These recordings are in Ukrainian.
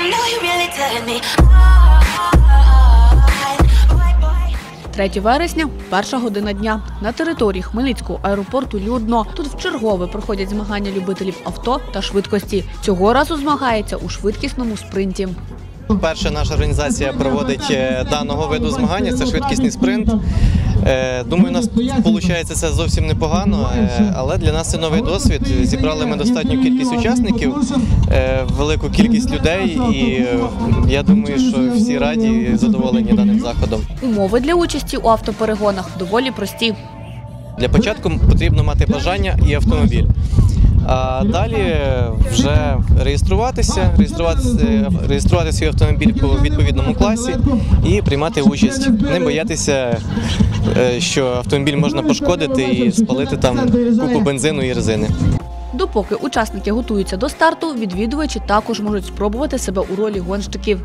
«3 вересня, 1 година дня. На території Хмельницького аеропорту людно. Тут вчергове проходять змагання любителів авто та швидкості. Цього разу змагається у швидкісному спринті. Перша наша організація проводить даного виду змагання – це швидкісний спринт. Думаю, у нас виходить це зовсім непогано, але для нас це новий досвід. Зібрали ми достатню кількість учасників, велику кількість людей, і я думаю, що всі раді і задоволені даним заходом. Умови для участі у автоперегонах доволі прості. Для початку потрібно мати бажання і автомобіль. А далі вже реєструвати свій автомобіль по відповідному класі і приймати участь. Не боятися, що автомобіль можна пошкодити і спалити там купу бензину і резини. Допоки учасники готуються до старту, відвідувачі також можуть спробувати себе у ролі гонщиків.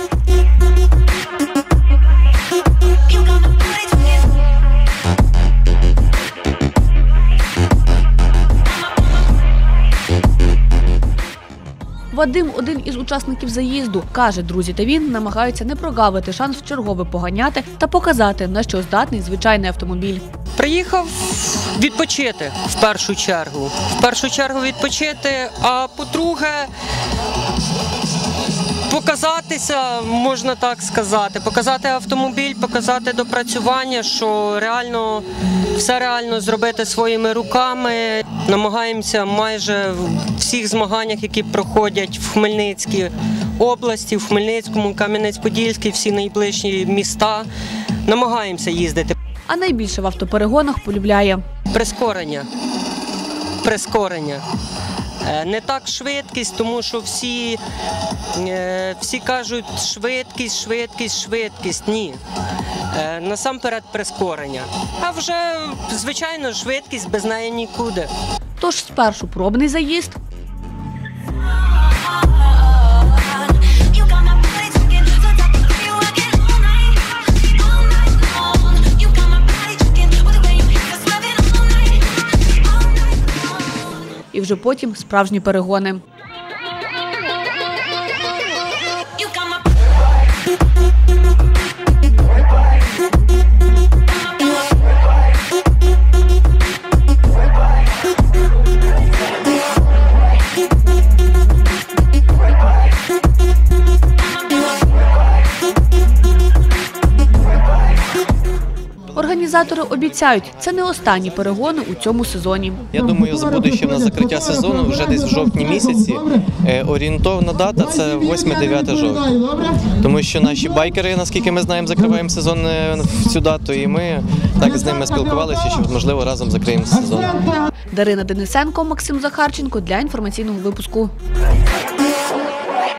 Вадим – один із учасників заїзду. Каже, друзі та він намагаються не прогавити шанс вчергове поганяти та показати, на що здатний звичайний автомобіль. Приїхав відпочити в першу чергу. В першу чергу відпочити, а по-друге, показатися, можна так сказати, показати автомобіль, показати допрацювання, що реально, все реально зробити своїми руками. Намагаємося майже в всіх змаганнях, які проходять в Хмельницькій області, в Хмельницькому, Кам'янець-Подільський, всі найближчі міста, намагаємося їздити. А найбільше в автоперегонах полюбляє прискорення. Прискорення. Не так швидкість, тому що всі кажуть швидкість, швидкість, швидкість. Ні. Насамперед прискорення. А вже, звичайно, швидкість, без неї нікуди. Тож спершу пробний заїзд, і вже потім справжні перегони. Організатори обіцяють, це не останні перегони у цьому сезоні. Я думаю, буде ще в нас закриття сезону, вже десь в жовтні місяці. Орієнтовна дата – це 8-9 жовтня. Тому що наші байкери, наскільки ми знаємо, закриваємо сезон в цю дату, і ми так з ними спілкувалися, що, можливо, разом закриємо сезон. Дарина Денисенко, Максим Захарченко для інформаційного випуску.